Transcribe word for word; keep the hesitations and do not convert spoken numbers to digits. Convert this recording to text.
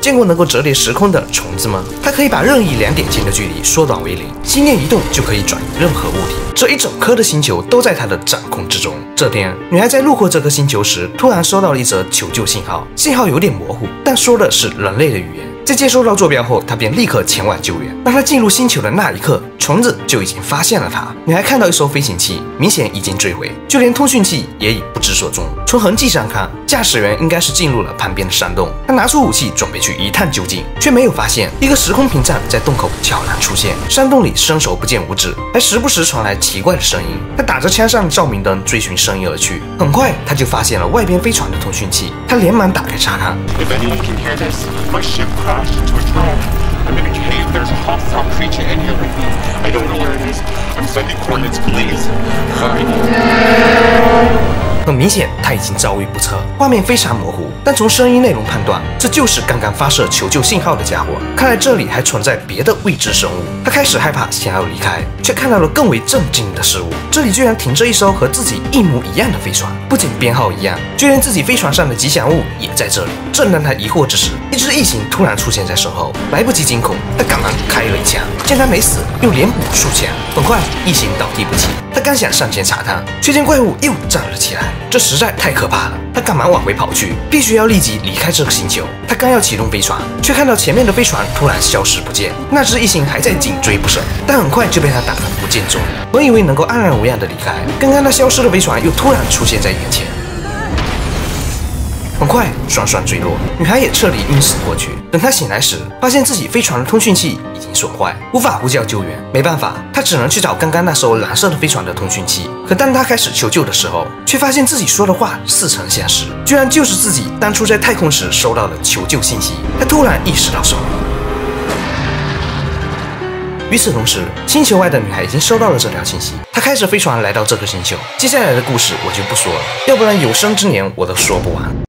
见过能够折叠时空的虫子吗？它可以把任意两点间的距离缩短为零，心念一动就可以转移任何物体。这一整颗的星球都在它的掌控之中。这天，女孩在路过这颗星球时，突然收到了一则求救信号，信号有点模糊，但说的是人类的语言。在接收到坐标后，她便立刻前往救援。当她进入星球的那一刻，虫子就已经发现了她。女孩看到一艘飞行器，明显已经坠毁，就连通讯器也已不知所踪。从痕迹上看，驾驶员应该是进入了旁边的山洞。她拿出武器准备去一探究竟，却没有发现一个时空屏障在洞口悄然出现。山洞里伸手不见五指，还时不时传来奇怪的声音。她打着枪上的照明灯追寻声音而去。很快，她就发现了外边飞船的通讯器。她连忙打开查看。 Crashed into a drone. I'm in a cave. There's a hostile creature in here with me. I don't know where it is. I'm sending coordinates, please. Hurry. 很明显，他已经遭遇不测，画面非常模糊，但从声音内容判断，这就是刚刚发射求救信号的家伙。看来这里还存在别的未知生物。他开始害怕，想要离开，却看到了更为震惊的事物。这里居然停着一艘和自己一模一样的飞船，不仅编号一样，就连自己飞船上的吉祥物也在这里。正当他疑惑之时，一只异形突然出现在身后，来不及惊恐，他赶忙开了一枪，见他没死，又连补数枪。很快，异形倒地不起。他刚想上前查探，却见怪物又站了起来，这实在太可怕了。他赶忙往回跑去，必须要立即离开这个星球。他刚要启动飞船，却看到前面的飞船突然消失不见，那只异形还在紧追不舍，但很快就被他打得不见踪影。本以为能够安然无恙的离开，刚刚那消失的飞船又突然出现在眼前。很快，双双坠落，女孩也彻底晕死过去。等她醒来时，发现自己飞船的通讯器已经损坏，无法呼叫救援。没办法，她只能去找刚刚那艘蓝色的飞船的通讯器。可当她开始求救的时候，却发现自己说的话似曾相识，居然就是自己当初在太空时收到的求救信息。她突然意识到什么。与此同时，星球外的女孩已经收到了这条信息，她开着飞船来到这个星球。接下来的故事我就不说了，要不然有生之年我都说不完。